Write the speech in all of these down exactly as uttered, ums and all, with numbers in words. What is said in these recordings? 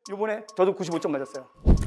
요번에 저도 구십오 점 맞았어요.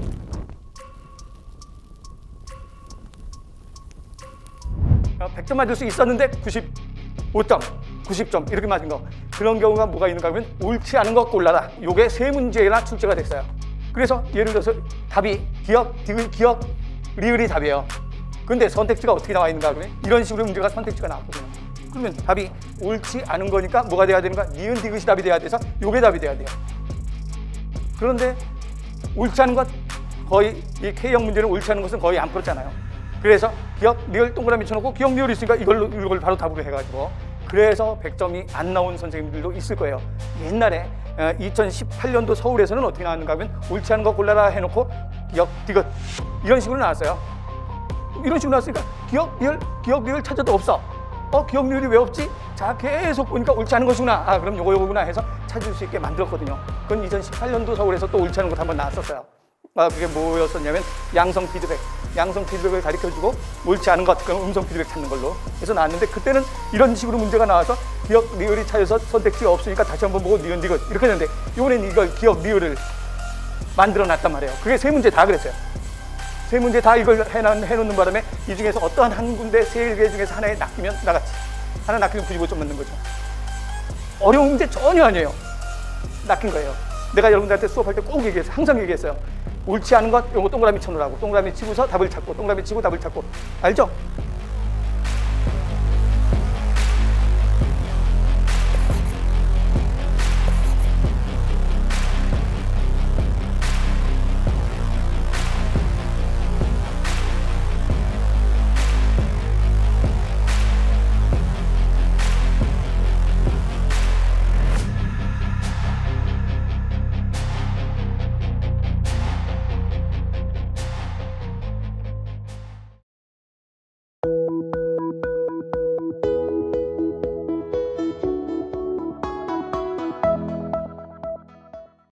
백 점 맞을 수 있었는데 구십오 점, 구십 점 이렇게 맞은 거. 그런 경우가 뭐가 있는가 하면 옳지 않은 거 골라라. 요게 세 문제나 출제가 됐어요. 그래서 예를 들어서 답이 기억, 디귿, 기억, 리을이 답이에요. 근데 선택지가 어떻게 나와 있는가 하면 이런 식으로 문제가 선택지가 나왔거든요. 그러면 답이 옳지 않은 거니까 뭐가 돼야 되는가? 니은, 디귿이 답이 돼야 돼서 요게 답이 돼야 돼요. 그런데 옳지 않은 것, 거의 이 K형 문제는 옳지 않은 것은 거의 안 풀었잖아요. 그래서 기억, 리을 동그라미 쳐놓고 기억, 리을이 있으니까 이걸로, 이걸 바로 답으로 해가지고 그래서 백 점이 안 나온 선생님들도 있을 거예요. 옛날에 이천십팔 년도 서울에서는 어떻게 나왔는가 하면 옳지 않은 거 골라라 해놓고 기억, 디귿 이런 식으로 나왔어요. 이런 식으로 나왔으니까 기억, 리을, 기억, 리을 찾아도 없어. 어, 기억, 리을이 왜 없지? 자, 계속 보니까 옳지 않은 것이구나. 아, 그럼 요거 요거구나 해서 찾을 수 있게 만들었거든요. 그건 이천십팔 년도 서울에서 또 옳지 않은 것 한번 나왔었어요. 아, 그게 뭐였었냐면 양성 피드백, 양성 피드백을 가르쳐주고 옳지 않은 것, 그럼 음성 피드백 찾는 걸로 해서 나왔는데 그때는 이런 식으로 문제가 나와서 기억, 리을이 찾아서 선택지가 없으니까 다시 한번 보고 니은, 디귿 이렇게 했는데 이번엔 이걸 기억, 리을을 만들어놨단 말이에요. 그게 세 문제 다 그랬어요. 세 문제 다 이걸 해놓, 해놓는 바람에 이 중에서 어떠한 한 군데 세 개 중에서 하나에 낚이면 나갔지. 하나 낚이면 구십오 점 맞는 거죠. 어려운 문제 전혀 아니에요. 낚인 거예요. 내가 여러분들한테 수업할 때 꼭 얘기했어요. 항상 얘기했어요. 옳지 않은 것, 요거 동그라미 쳐놓으라고. 동그라미 치고서 답을 찾고, 동그라미 치고 답을 찾고. 알죠?